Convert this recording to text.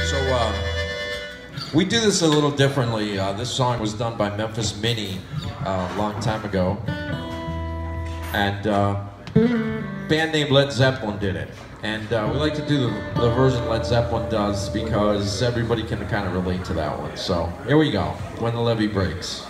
So we do this a little differently. This song was done by Memphis Minnie a long time ago, and a band named Led Zeppelin did it. And we like to do the version Led Zeppelin does because everybody can kind of relate to that one. So here we go, When the Levee Breaks.